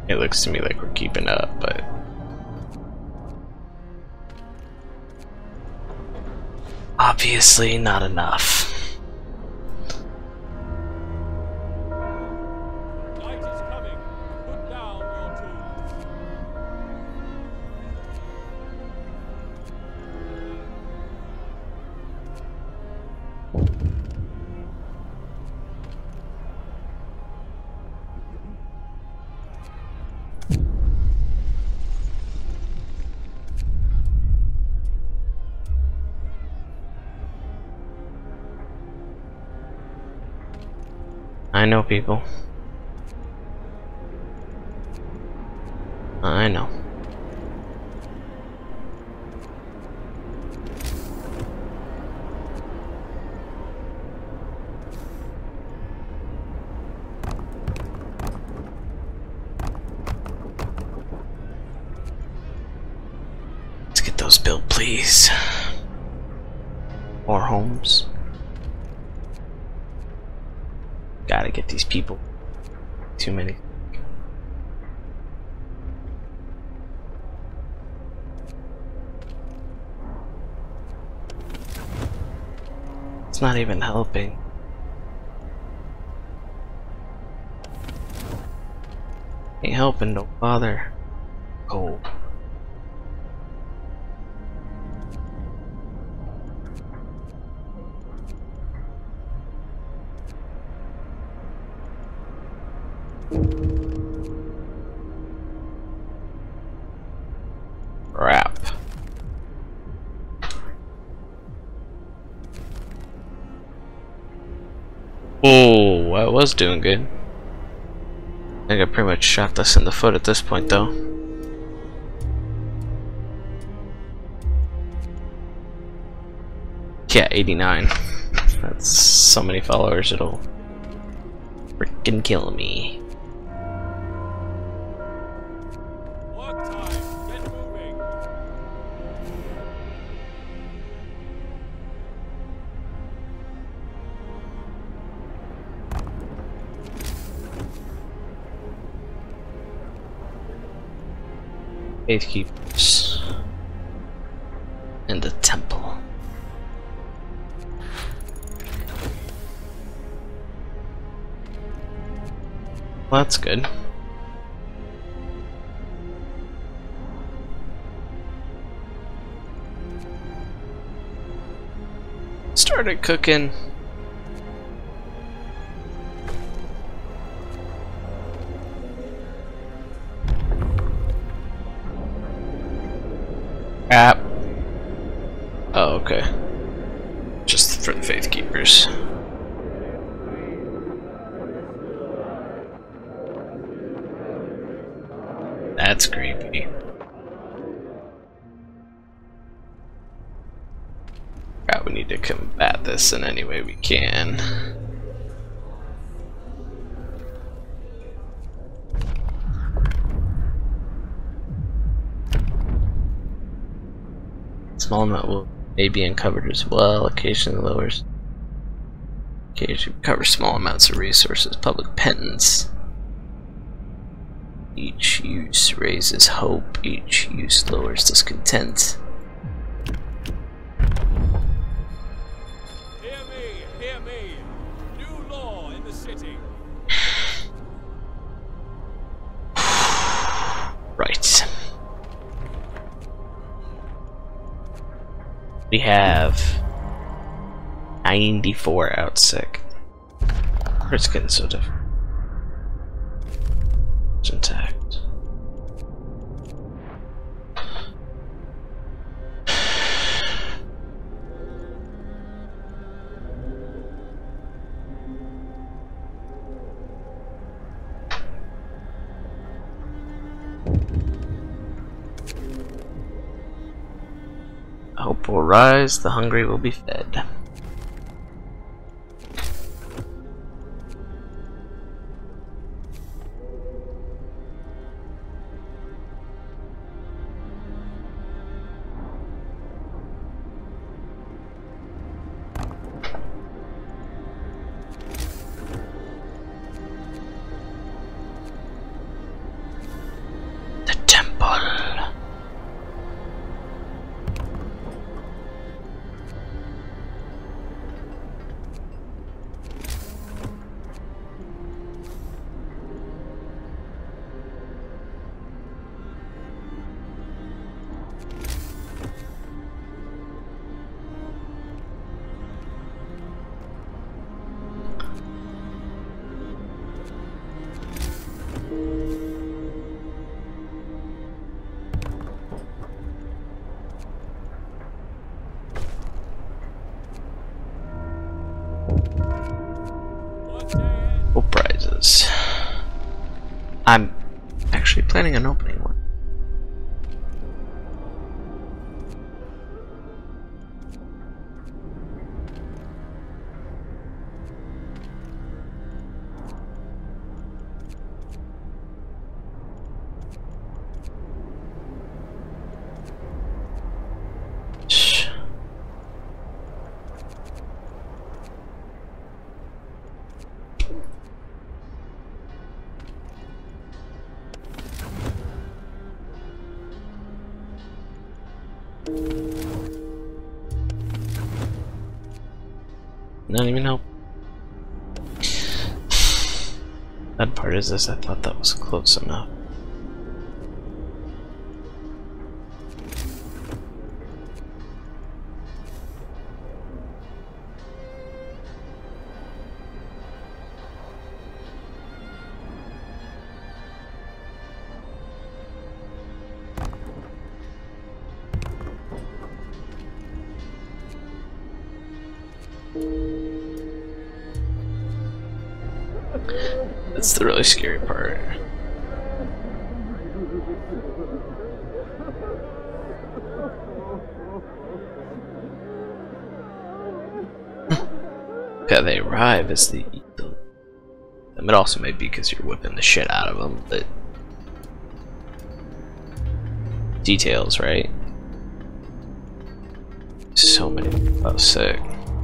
It looks to me like we're keeping up, but obviously not enough. Night is coming. Put down your tools. I know, people. I know. Let's get those built, please. More homes. Gotta get these people. Too many. It's not even helping. Ain't helping, no bother. Cold. Crap. Oh, I was doing good. I think I pretty much shot this in the foot at this point, though. Yeah, 89. That's so many followers, it'll freaking kill me. Work time. Get moving. Faithkeepers and the temple. Well, that's good. Started cooking. Crap. Oh, okay. Just for the faith keepers. That's creepy. Crap, we need to combat this in any way we can. Small amount may be uncovered as well. Occasionally lowers. Occasionally covers small amounts of resources. Public penance. Each use raises hope. Each use lowers discontent. Hear me, hear me. New law in the city. Right. We have 94 out sick. It's getting so different. It's intact. Hope will rise, the hungry will be fed. I'm actually planning on opening one. Not even help. That part is this. I thought that was close enough. That's the really scary part. Yeah, they arrive as they eat them. It also may be because you're whipping the shit out of them, but details, right? So many. Oh, sick.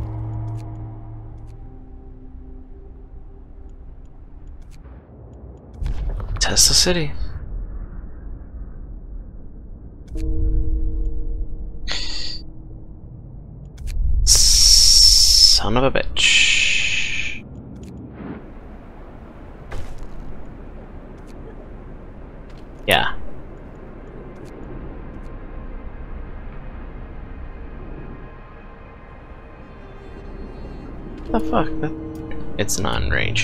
Test the city. Son of a bitch. Yeah. The fuck? It's not in range.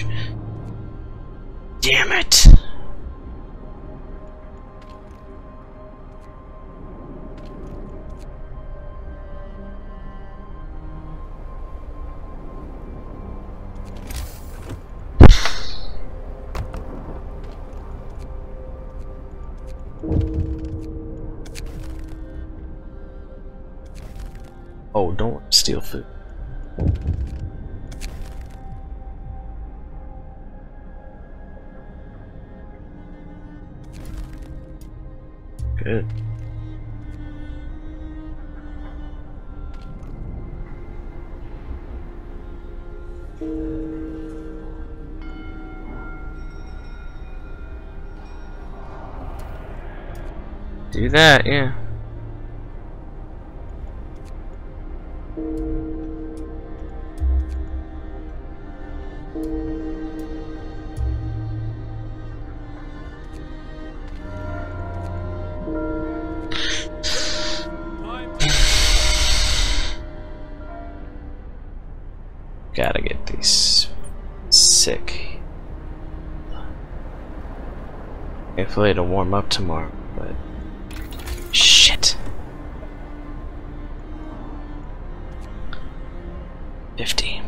Damn it! Oh, don't steal food. Good. Do that, yeah. Gotta get these sick. Hopefully it'll warm up tomorrow, but shit. 50.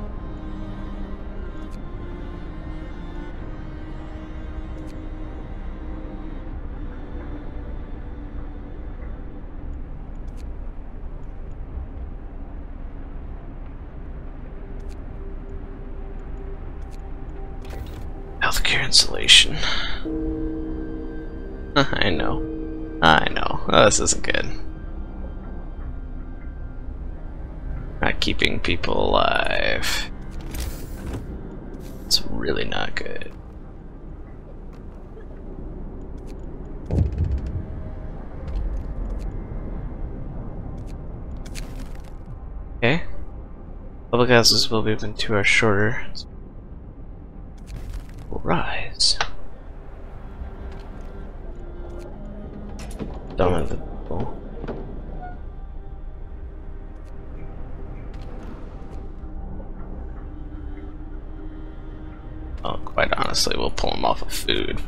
Healthcare installation. I know. I know. Oh, this isn't good. Not keeping people alive. It's really not good. Okay. Public houses will be open 2 hours shorter. Will rise. Don't have the people. Oh, quite honestly, we'll pull them off of food.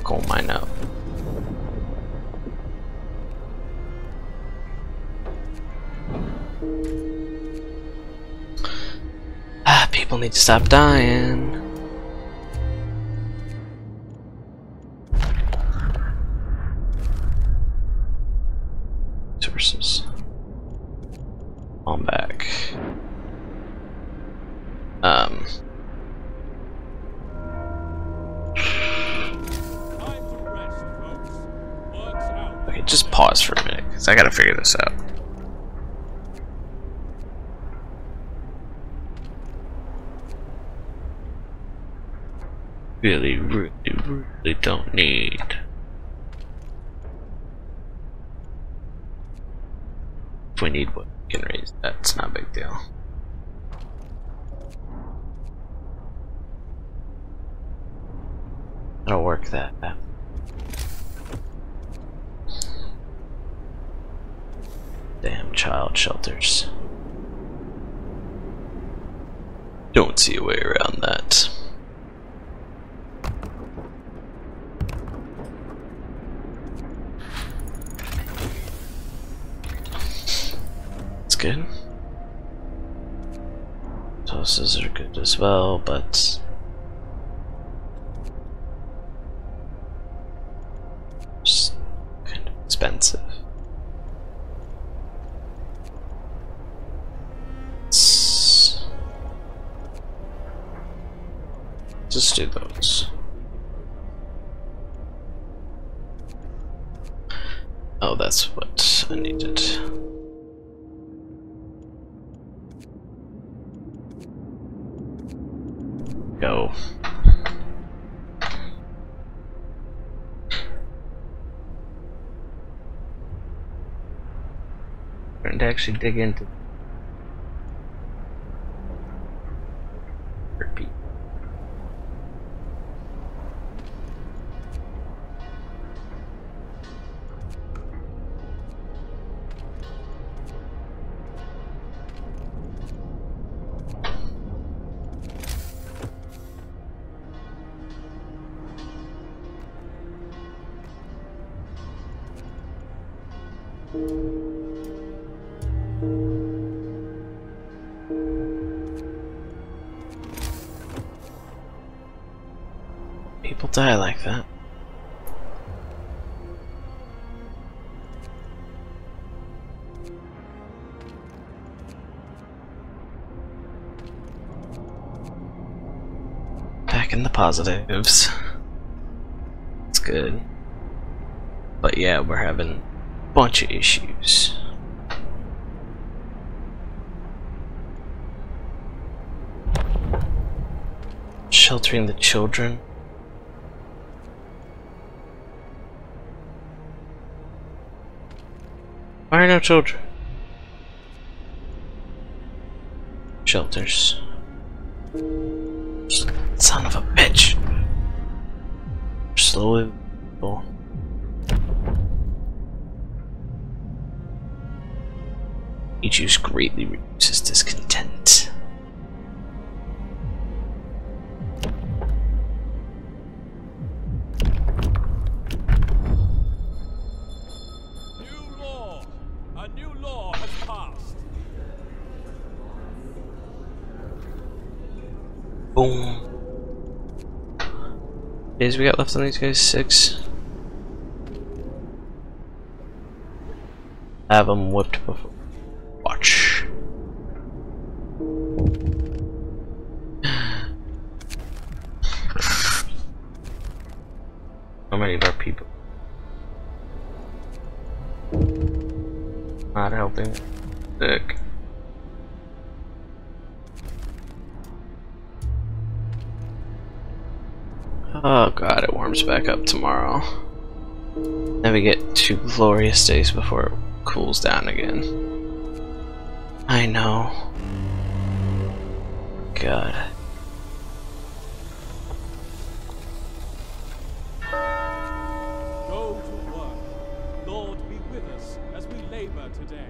coal mine out. People need to stop dying. Sources. On back. Okay, just pause for a minute, because I gotta figure this out. Really don't need. If we need what we can raise that, it's not a big deal. That'll work that. Damn child shelters. Don't see a way around that. Good. Sauces are good as well, but just kind of expensive. Just do those. Oh, that's what I needed. Go. Trying to actually dig into repeat. People die like that. Back in the positives. It's good. But yeah, we're having a bunch of issues. Sheltering the children. Why are no children? Shelters. Son of a bitch. Slowly. Each use greatly reduces discontent. A new law has passed. Boom. Days we got left on these guys? 6. Have them whipped before. Watch. How many of our people? Not helping. Sick. Oh god, it warms back up tomorrow. Then we get 2 glorious days before it cools down again. I know. God. Go to work. Lord, be with us as we labor today.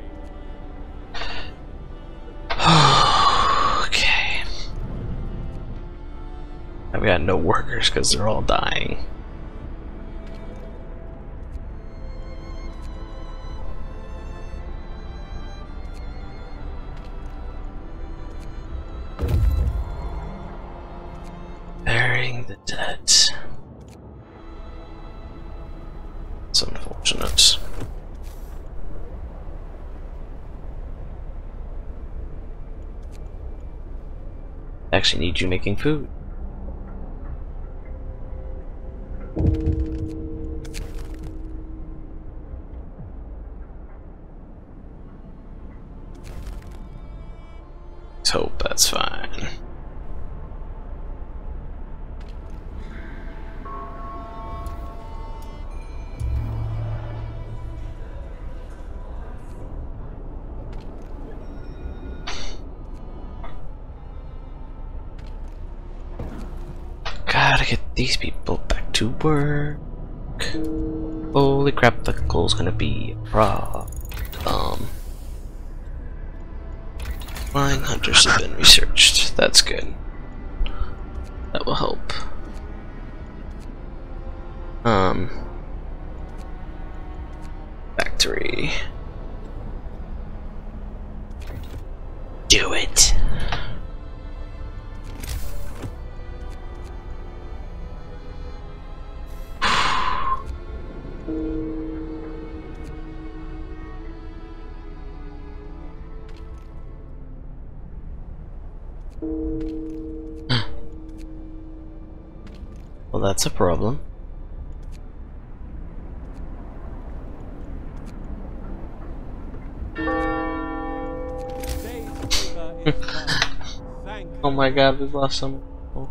Okay. I've got no workers because they're all dying. It's unfortunate. I actually need you making food. Let's hope that's fine. Gotta get these people back to work. Holy crap, the coal's gonna be a problem. Flying hunters have been researched. That's good. That will help. Factory. Do it. Well, that's a problem. Oh my god, we've lost some. Oh.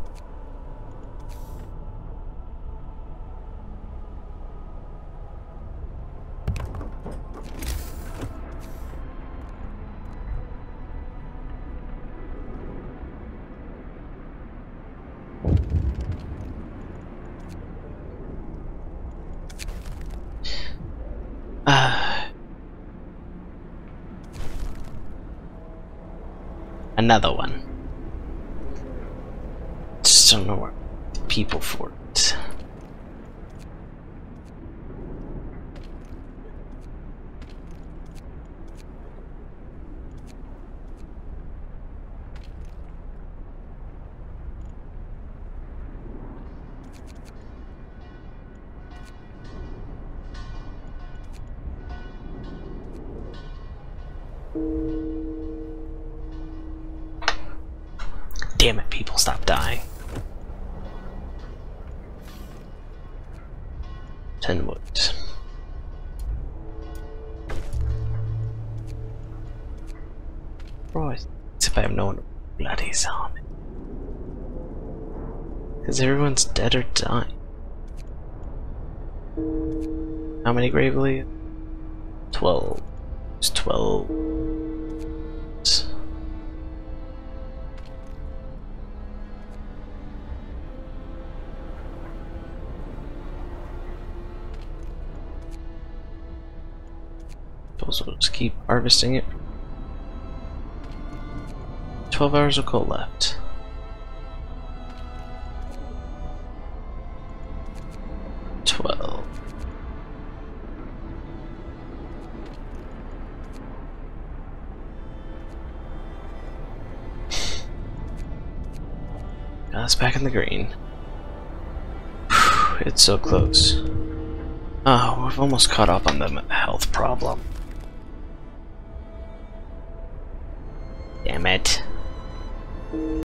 Another one. Just don't know where the people for it. Damn it, people, stop dying. 10 wood. Bro, as if I have no one bloody zombie. Because everyone's dead or dying. How many gravely? 12. It's 12. Suppose we'll just keep harvesting it. 12 hours of coal left. It's back in the green. It's so close. Oh, we've almost caught up on the health problem. Damn it.